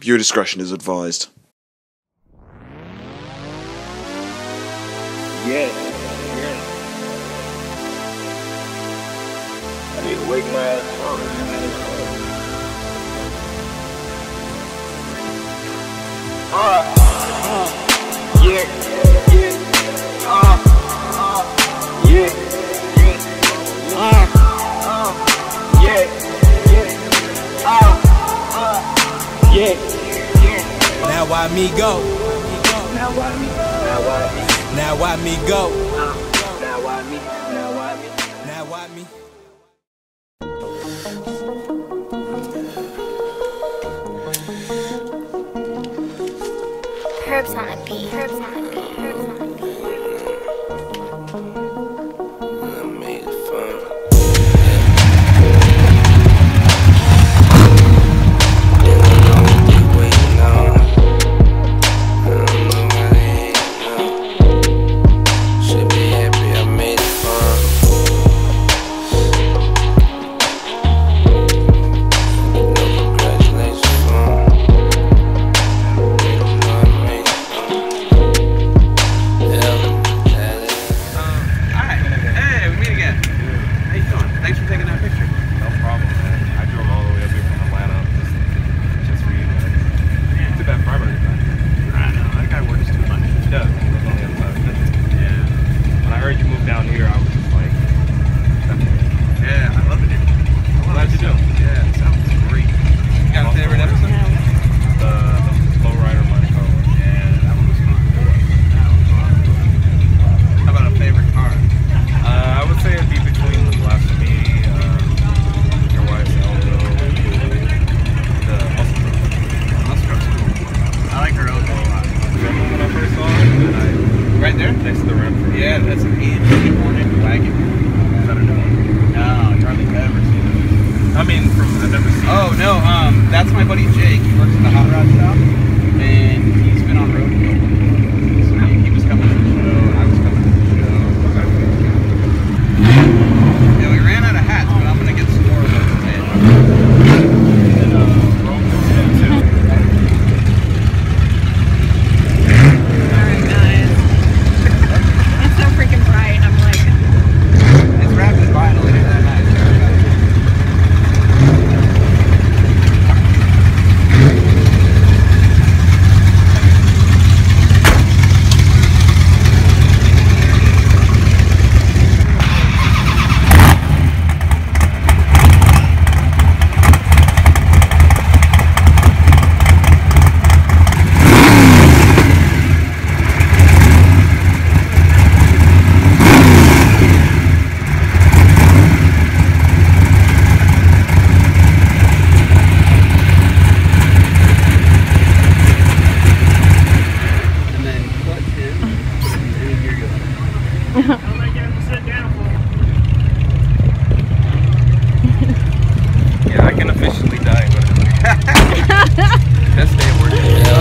Viewer discretion is advised. Yeah. I need to wake my ass up. Yeah. Now why me go? Now why me? Now why me go? Now why me? Now why me? Herbs on a beat. Herbs on a beat. Herbs on a beat. I made it fun. They don't know what they waiting on. I don't know why they hating on. Should be happy I made it fun. No congratulations, fun. That's my buddy Jake. He works at the hot rod shop, and he's been on Roadkill. So he was coming to the show, and I was coming to the show. Yeah, we ran out of hats, but I'm gonna get some more of those today. And Roadkill too. Alright guys. It's so freaking bright. I'm like, it's wrapped in vinyl. It is that nice. Yeah, I can officially die. Best day of work.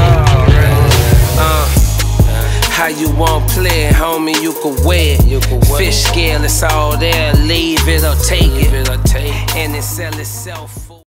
How you want play, homie? You can wear it. Fish scale, it's all there. Leave it or take it, and it sell itself.